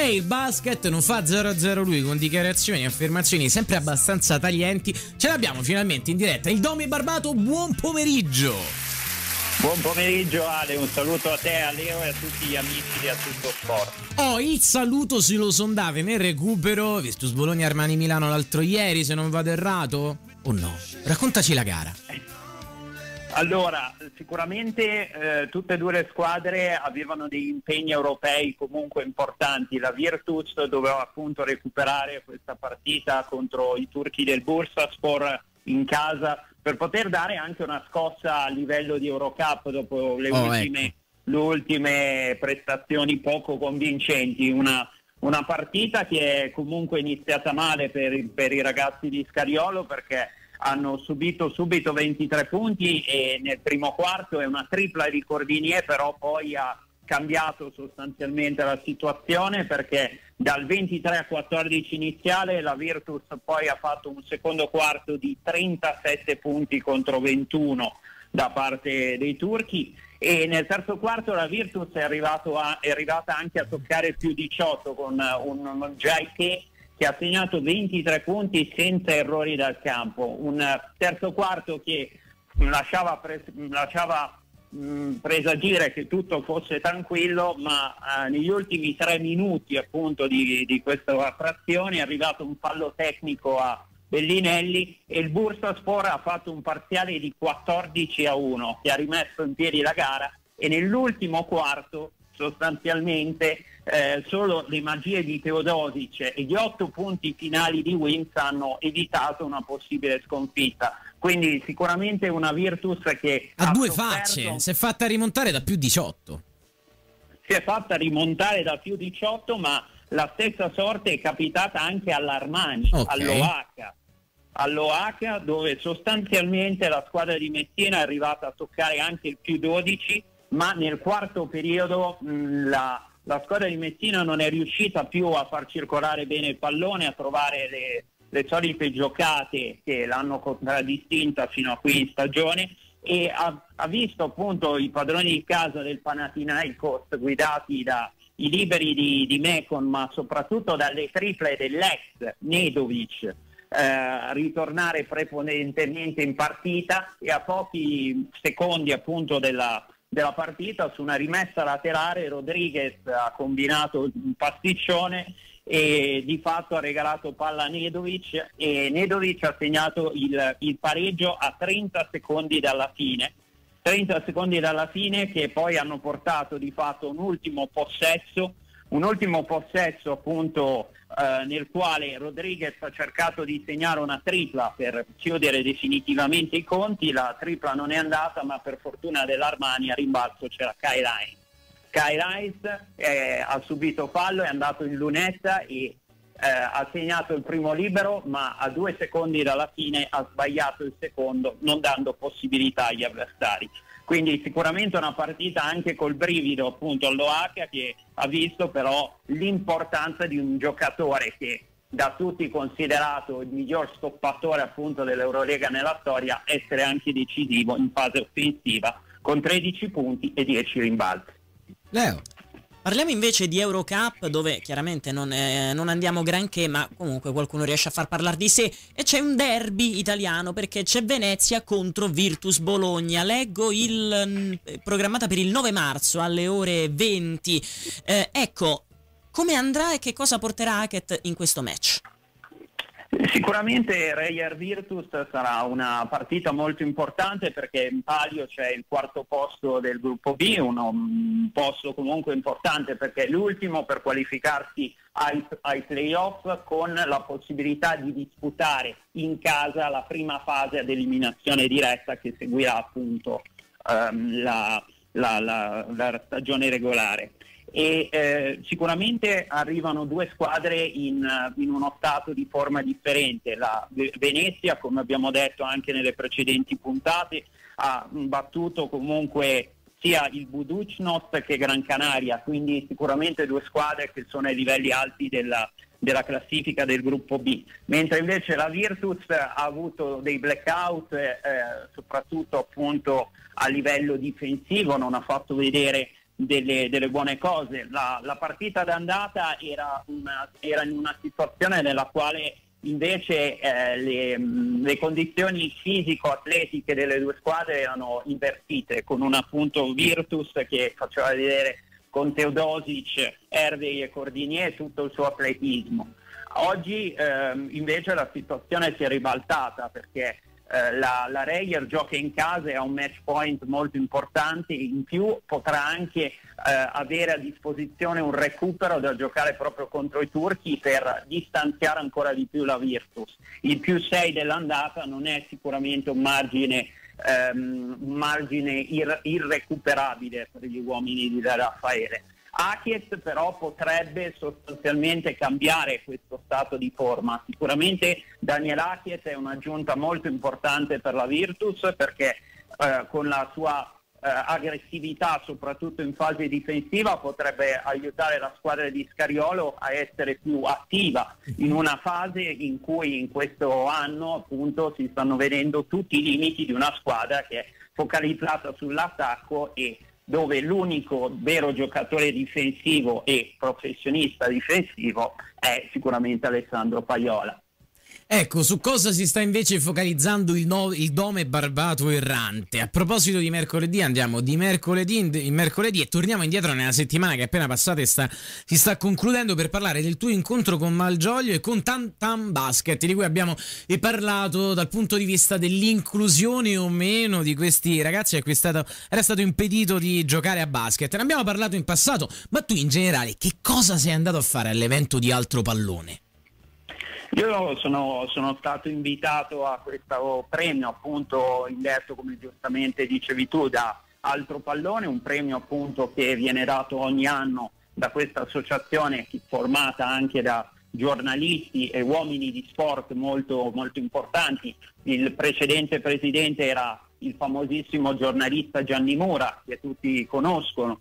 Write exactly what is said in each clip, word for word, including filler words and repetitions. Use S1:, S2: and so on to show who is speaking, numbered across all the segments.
S1: E il basket non fa zero a zero lui, con dichiarazioni e affermazioni sempre abbastanza taglienti. Ce l'abbiamo finalmente in diretta il Domi Barbato, buon pomeriggio.
S2: Buon pomeriggio Ale, un saluto a te, a Leo e a tutti gli amici di A Tutto Sport.
S1: Oh, il saluto se lo sondate nel recupero, Virtus Bologna Armani Milano l'altro ieri, se non vado errato, o no? Raccontaci la gara.
S2: Allora, sicuramente eh, tutte e due le squadre avevano degli impegni europei comunque importanti. La Virtus doveva appunto recuperare questa partita contro i turchi del Bursaspor in casa per poter dare anche una scossa a livello di Eurocup dopo le,
S1: oh,
S2: ultime,
S1: ecco.
S2: le ultime prestazioni poco convincenti. Una, una partita che è comunque iniziata male per, per i ragazzi di Scariolo, perché hanno subito subito ventitré punti e nel primo quarto è una tripla di Cordinier, però poi ha cambiato sostanzialmente la situazione, perché dal ventitré a quattordici iniziale la Virtus poi ha fatto un secondo quarto di trentasette punti contro ventuno da parte dei turchi, e nel terzo quarto la Virtus è, arrivato a, è arrivata anche a toccare più diciotto con un, un Jaiké che ha segnato ventitré punti senza errori dal campo. Un terzo quarto che lasciava, pres- lasciava mh, presagire che tutto fosse tranquillo, ma eh, negli ultimi tre minuti appunto di, di questa frazione è arrivato un fallo tecnico a Bellinelli e il Bursaspor ha fatto un parziale di quattordici a uno che ha rimesso in piedi la gara, e nell'ultimo quarto sostanzialmente eh, solo le magie di Teodosic e gli otto punti finali di Wins hanno evitato una possibile sconfitta. Quindi sicuramente una Virtus che
S1: ha,
S2: ha
S1: due
S2: sofferto,
S1: facce, si è fatta rimontare da più diciotto.
S2: Si è fatta rimontare da più diciotto, ma la stessa sorte è capitata anche all'Armani,
S1: okay.
S2: all'Oaca. All'Oaca, dove sostanzialmente la squadra di Messina è arrivata a toccare anche il più dodici, ma nel quarto periodo mh, la, la squadra di Messina non è riuscita più a far circolare bene il pallone, a trovare le, le solite giocate che l'hanno contraddistinta fino a qui in stagione, e ha, ha visto appunto i padroni di casa del Panathinaikos, guidati dai liberi di, di Mekon, ma soprattutto dalle triple dell'ex Nedovic, Eh, ritornare prepotentemente in partita, e a pochi secondi appunto della, della partita, su una rimessa laterale, Rodriguez ha combinato un pasticcione e di fatto ha regalato palla a Nedovic, e Nedovic ha segnato il, il pareggio a trenta secondi dalla fine trenta secondi dalla fine che poi hanno portato di fatto un ultimo possesso un ultimo possesso appunto eh, nel quale Rodriguez ha cercato di segnare una tripla per chiudere definitivamente i conti. La tripla non è andata, ma per fortuna dell'Armani a rimbalzo c'era Kyle Hines. Kyle Hines eh, ha subito fallo, è andato in lunetta e eh, ha segnato il primo libero, ma a due secondi dalla fine ha sbagliato il secondo, non dando possibilità agli avversari. Quindi sicuramente una partita anche col brivido appunto all'Oaca, che ha visto però l'importanza di un giocatore che da tutti considerato il miglior stoppatore appunto dell'Eurolega nella storia, essere anche decisivo in fase offensiva con tredici punti e dieci rimbalzi.
S1: Leo.
S3: Parliamo invece di Eurocup, dove chiaramente non, eh, non andiamo granché, ma comunque qualcuno riesce a far parlare di sé, e c'è un derby italiano perché c'è Venezia contro Virtus Bologna. Leggo il mh, programmata per il nove marzo alle ore venti. Eh, ecco, come andrà e che cosa porterà Hackett in questo match?
S2: Sicuramente Reyer Virtus sarà una partita molto importante, perché in palio c'è il quarto posto del gruppo B, uno, un posto comunque importante perché è l'ultimo per qualificarsi ai, ai playoff, con la possibilità di disputare in casa la prima fase ad eliminazione diretta che seguirà appunto um, la, la, la, la stagione regolare. E eh, sicuramente arrivano due squadre in, in uno stato di forma differente. La Venezia, come abbiamo detto anche nelle precedenti puntate, ha battuto comunque sia il Budućnost che Gran Canaria, quindi sicuramente due squadre che sono ai livelli alti della, della classifica del gruppo B, mentre invece la Virtus ha avuto dei blackout eh, soprattutto appunto a livello difensivo, non ha fatto vedere delle, delle buone cose. La, la partita d'andata era, una, era in una situazione nella quale invece eh, le, le condizioni fisico-atletiche delle due squadre erano invertite, con un appunto Virtus che faceva vedere con Teodosic, Hervey e Cordinier tutto il suo atletismo. Oggi ehm, invece la situazione si è ribaltata, perché eh, la, la Reyer gioca in casa e ha un match point molto importante, in più potrà anche eh, avere a disposizione un recupero da giocare proprio contro i turchi per distanziare ancora di più la Virtus. Il più sei dell'andata non è sicuramente un margine Um, un margine ir- irrecuperabile per gli uomini di Raffaele. Achiet però potrebbe sostanzialmente cambiare questo stato di forma. Sicuramente Daniel Achiet è un'aggiunta molto importante per la Virtus, perché uh, con la sua Uh, aggressività soprattutto in fase difensiva potrebbe aiutare la squadra di Scariolo a essere più attiva in una fase in cui in questo anno appunto si stanno vedendo tutti i limiti di una squadra che è focalizzata sull'attacco e dove l'unico vero giocatore difensivo e professionista difensivo è sicuramente Alessandro Paiola.
S1: Ecco, su cosa si sta invece focalizzando il, no, il Dome Barbato Errante? A proposito di mercoledì, andiamo di mercoledì in, in mercoledì e torniamo indietro nella settimana che è appena passata e sta, si sta concludendo, per parlare del tuo incontro con Malgioglio e con Tam Tam Basket, di cui abbiamo parlato dal punto di vista dell'inclusione o meno di questi ragazzi a cui è stato, era stato impedito di giocare a basket. Ne abbiamo parlato in passato, ma tu in generale che cosa sei andato a fare all'evento di Altro Pallone?
S2: Io sono, sono stato invitato a questo premio, appunto indetto, come giustamente dicevi tu, da Altro Pallone, un premio appunto che viene dato ogni anno da questa associazione formata anche da giornalisti e uomini di sport molto, molto importanti. Il precedente presidente era il famosissimo giornalista Gianni Mura, che tutti conoscono,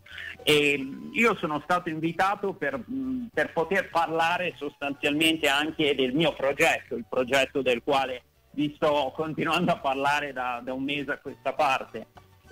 S2: e io sono stato invitato per, per poter parlare sostanzialmente anche del mio progetto, il progetto del quale vi sto continuando a parlare da, da un mese a questa parte.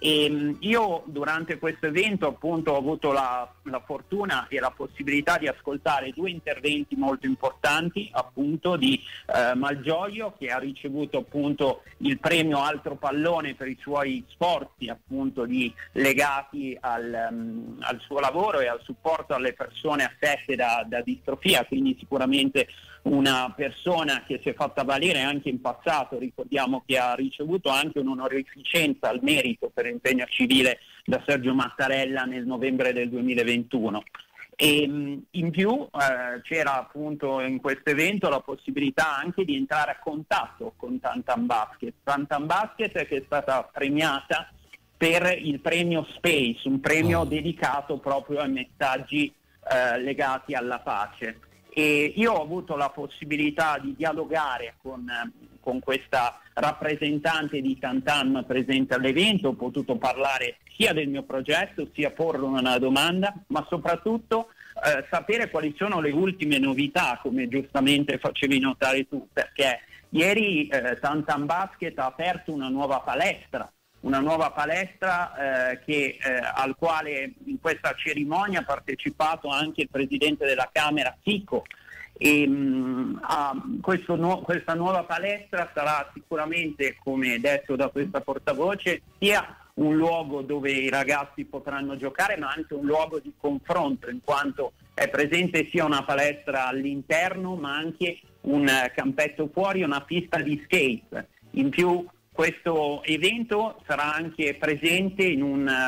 S2: E io durante questo evento appunto ho avuto la, la fortuna e la possibilità di ascoltare due interventi molto importanti, appunto di eh, Malgioglio, che ha ricevuto appunto il premio Altro Pallone per i suoi sforzi appunto di, legati al, um, al suo lavoro e al supporto alle persone affette da, da distrofia, quindi sicuramente una persona che si è fatta valere anche in passato. Ricordiamo che ha ricevuto anche un'onorificenza al merito per impegno civile da Sergio Mattarella nel novembre del duemilaventuno. E in più eh, c'era appunto in questo evento la possibilità anche di entrare a contatto con Tam Tam Basket. Tam Tam Basket che è stata premiata per il premio Space, un premio oh. dedicato proprio ai messaggi eh, legati alla pace. E io ho avuto la possibilità di dialogare con, con questa rappresentante di Tam Tam presente all'evento, ho potuto parlare sia del mio progetto, sia porre una domanda, ma soprattutto eh, sapere quali sono le ultime novità, come giustamente facevi notare tu, perché ieri eh, Tam Tam Basket ha aperto una nuova palestra, una nuova palestra eh, che, eh, al quale in questa cerimonia ha partecipato anche il presidente della Camera Fico. E, mh, a questo nu- questa nuova palestra sarà sicuramente, come detto da questa portavoce, sia un luogo dove i ragazzi potranno giocare, ma anche un luogo di confronto, in quanto è presente sia una palestra all'interno, ma anche un uh, campetto fuori, una pista di skate. In più questo evento sarà anche presente in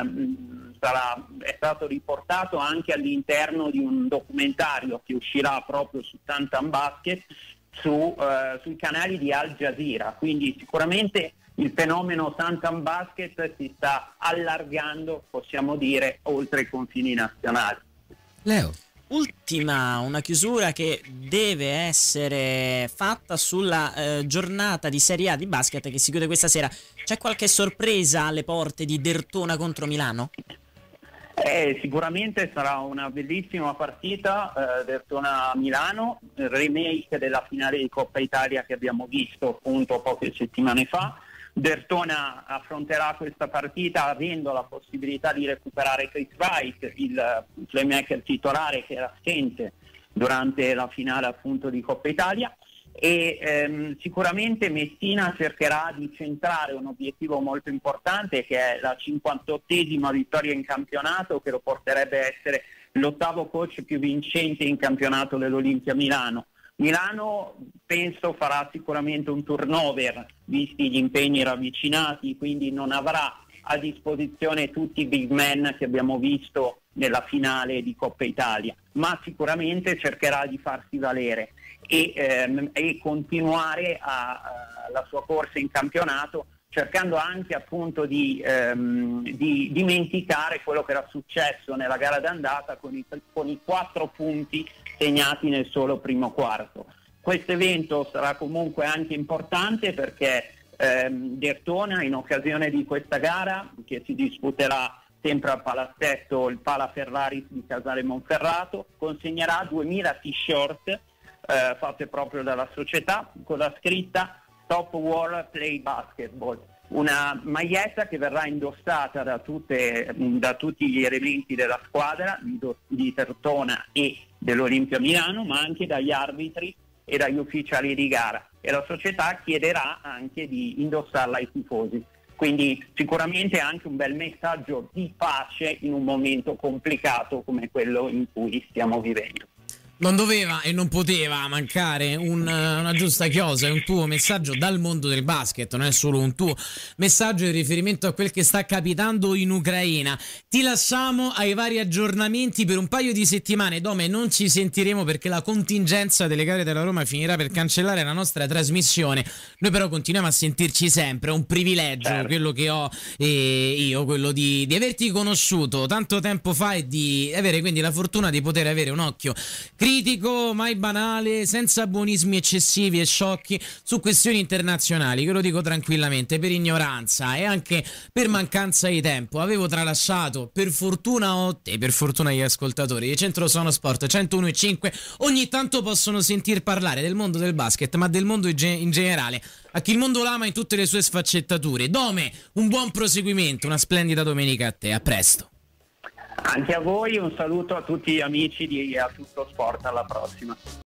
S2: un uh, sarà, è stato riportato anche all'interno di un documentario che uscirà proprio su Tam Tam Basket su, uh, sui canali di Al Jazeera, quindi sicuramente il fenomeno Tam Tam Basket si sta allargando, possiamo dire, oltre i confini nazionali.
S1: Leo.
S3: Ultima, una chiusura che deve essere fatta sulla eh, giornata di Serie A di basket che si chiude questa sera. C'è qualche sorpresa alle porte di Derthona contro Milano?
S2: Eh, sicuramente sarà una bellissima partita, eh, Derthona-Milano, remake della finale di Coppa Italia che abbiamo visto appunto poche settimane fa. Dertona affronterà questa partita avendo la possibilità di recuperare Chris White, il playmaker titolare che era assente durante la finale appunto di Coppa Italia, e ehm, sicuramente Messina cercherà di centrare un obiettivo molto importante, che è la cinquantottesima vittoria in campionato, che lo porterebbe a essere l'ottavo coach più vincente in campionato dell'Olimpia Milano. Milano penso farà sicuramente un turnover visti gli impegni ravvicinati, quindi non avrà a disposizione tutti i big men che abbiamo visto nella finale di Coppa Italia, ma sicuramente cercherà di farsi valere e, ehm, e continuare a, a, la sua corsa in campionato, cercando anche appunto di, ehm, di dimenticare quello che era successo nella gara d'andata con i, con i quattro punti segnati nel solo primo quarto. Questo evento sarà comunque anche importante perché ehm, Dertona, in occasione di questa gara che si disputerà sempre al palazzetto, il Pala Ferraris di Casale Monferrato, consegnerà duemila t-shirt eh, fatte proprio dalla società con la scritta Top World Play Basketball, una maglietta che verrà indossata da, tutte, da tutti gli elementi della squadra di, di Dertona e dell'Olimpia Milano, ma anche dagli arbitri e dagli ufficiali di gara, e la società chiederà anche di indossarla ai tifosi. Quindi sicuramente anche un bel messaggio di pace in un momento complicato come quello in cui stiamo vivendo.
S1: Non doveva e non poteva mancare un, una giusta chiosa, è un tuo messaggio dal mondo del basket, non è solo un tuo messaggio in riferimento a quel che sta capitando in Ucraina. Ti lasciamo ai vari aggiornamenti per un paio di settimane, Dome, non ci sentiremo perché la contingenza delle gare della Roma finirà per cancellare la nostra trasmissione. Noi però continuiamo a sentirci sempre, è un privilegio, certo, quello che ho eh, io, quello di, di averti conosciuto tanto tempo fa e di avere quindi la fortuna di poter avere un occhio critico, mai banale, senza buonismi eccessivi e sciocchi su questioni internazionali, che lo dico tranquillamente, per ignoranza e anche per mancanza di tempo. Avevo tralasciato, per fortuna o te, per fortuna gli ascoltatori di Centro Suono Sport centouno e cinque ogni tanto possono sentir parlare del mondo del basket, ma del mondo in generale, a chi il mondo l'ama in tutte le sue sfaccettature. Dome, un buon proseguimento, una splendida domenica a te, a presto.
S2: Anche a voi, un saluto a tutti gli amici di A Tutto Sport, alla prossima.